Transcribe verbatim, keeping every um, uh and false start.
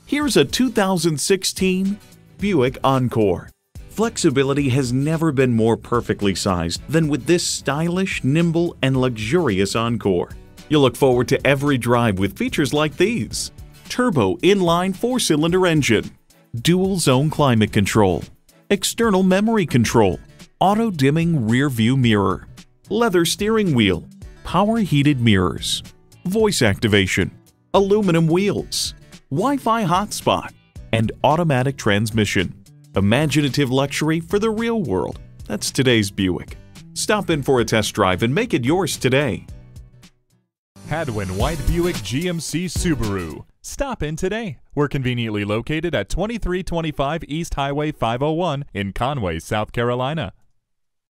Here's a two thousand sixteen Buick Encore. Flexibility has never been more perfectly sized than with this stylish, nimble, and luxurious Encore. You'll look forward to every drive with features like these: turbo inline four-cylinder engine, dual zone climate control, external memory control, auto-dimming rear-view mirror, leather steering wheel, power heated mirrors, voice activation, aluminum wheels, Wi-Fi hotspot, and automatic transmission. Imaginative luxury for the real world. That's today's Buick. Stop in for a test drive and make it yours today. Hadwin White Buick G M C Subaru. Stop in today. We're conveniently located at twenty-three twenty-five East Highway five oh one in Conway, South Carolina.